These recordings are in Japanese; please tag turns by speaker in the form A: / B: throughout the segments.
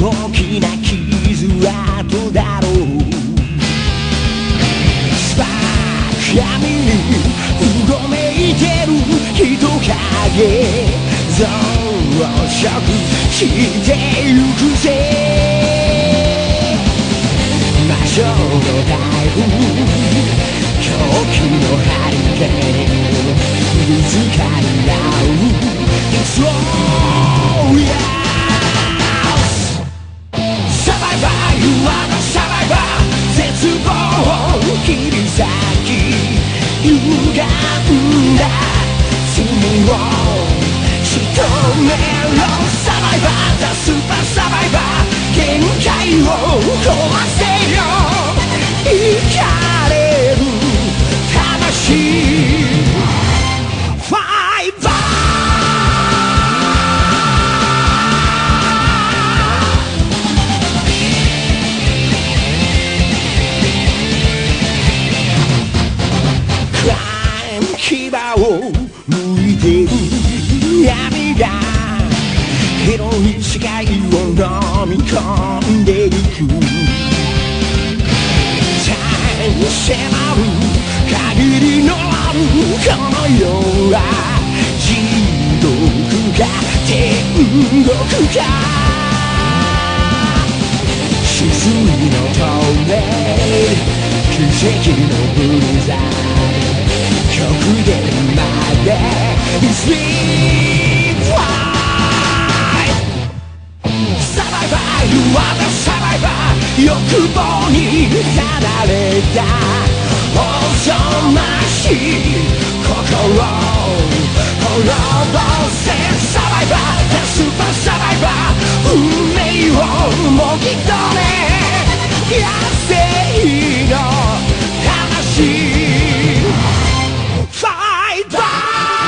A: 大きな傷跡だろう。スパーク闇にうごめいてる人影、増殖してゆくぜ。魔性の台風、狂気のハリケーン、ぶつかり合う It's all yeah。 サバイバー You are the survivor。 絶望を切り裂き歪んだ罪を仕留めろ。サバイバー The super survivor。 限界を壊せよ。生かれる魂ファイバー。クライム牙を向いてる闇が広い視界を飲み込んでいく。タイム迫る限りのあるこの世は地獄か天国か。翡翠の透明奇跡のブルザー極限まで Sleep Survivor You are the survivor。 欲望にただれたおぞましい心滅ぼせ。サバイバー The super survivor。 運命をもぎ取れ野生の魂ファイター。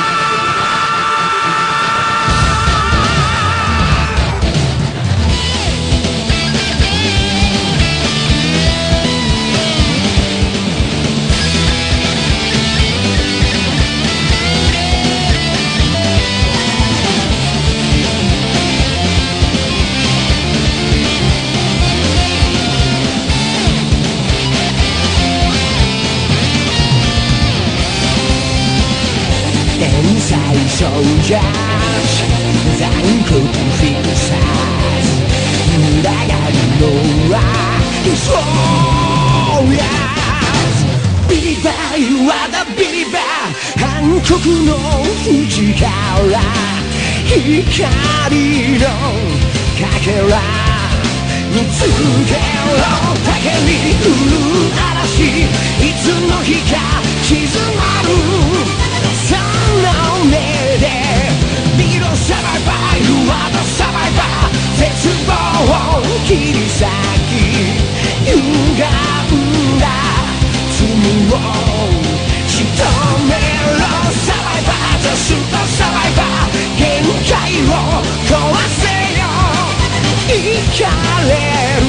A: 天才ソルジャー残酷フィクサーズ群がるのは It's all yes。 ビリバー You are the ビリバー。 暗黒の淵から光のかけら見つけろ。竹に降る嵐いつの日か静まる。その目で見ろサバイバー You are the survivor。 絶望を切り裂き歪んだ罪を仕留めろ。サバイバー The super survivor。 限界を壊せよ。生かれる